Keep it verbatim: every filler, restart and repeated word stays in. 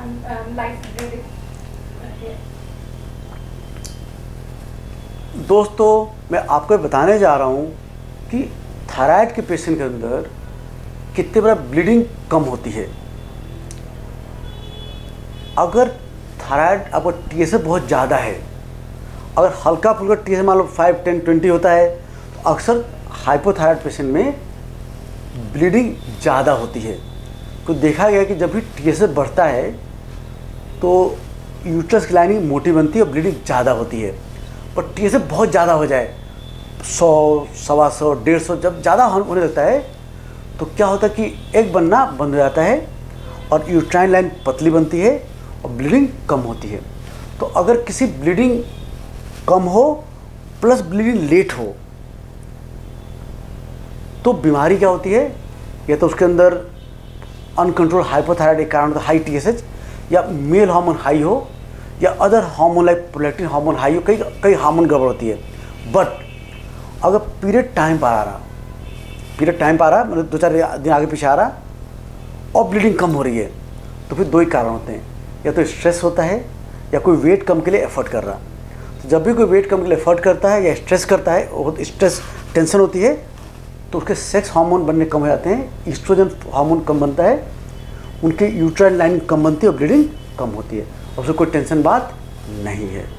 Life bleeding? दोस्तों, मैं आपको बताने जा रहा हूँ कि थायराइड के पेशेंट के अंदर कितने बार ब्लीडिंग कम होती है। अगर थायराइड आपका टी एस एच बहुत ज़्यादा है, अगर हल्का फुल्का टी एस एच मान लो फाइव टेन ट्वेंटी होता है, तो अक्सर हाइपोथायराइड पेशेंट में ब्लीडिंग ज़्यादा होती है। तो देखा गया कि जब भी टी एस एच बढ़ता है तो यूट्रस की लाइनिंग मोटी बनती है और ब्लीडिंग ज़्यादा होती है। पर टी एस एच बहुत ज़्यादा हो जाए, सौ सवा सौ डेढ़ सौ जब ज़्यादा होने लगता है तो क्या होता है कि एक बनना बंद हो जाता है और यूट्राइन लाइन पतली बनती है और ब्लीडिंग कम होती है। तो अगर किसी ब्लीडिंग कम हो प्लस ब्लीडिंग लेट हो तो बीमारी क्या होती है, या तो उसके अंदर अनकंट्रोल हाइपोथायराइड एक कारण होता है, हाई टी एस एच, या मेल हार्मोन हाई हो, या other hormone like prolactin hormone high हो, कई कई हार्मोन गड़बड़ होती है। बट अगर पीरियड टाइम पर आ रहा पीरियड टाइम पर आ रहा मतलब दो चार दिन आगे पीछे आ रहा और ब्लीडिंग कम हो रही है, तो फिर दो ही कारण होते हैं, या तो स्ट्रेस होता है या कोई वेट कम के लिए एफर्ट कर रहा। तो जब भी कोई वेट कम के लिए एफर्ट करता है या स्ट्रेस करता है, वो स्ट्रेस टेंशन होती है, तो उसके सेक्स हार्मोन बनने कम हो जाते हैं, ईस्ट्रोजन हार्मोन कम बनता है, उनकी यूट्राइन लाइन कम बनती है और ब्लीडिंग कम होती है। और उससे कोई टेंशन बात नहीं है।